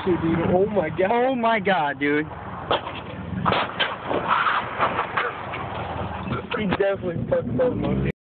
Seriously, dude. Oh my god. Oh my god, dude. He definitely fucked up, monkey.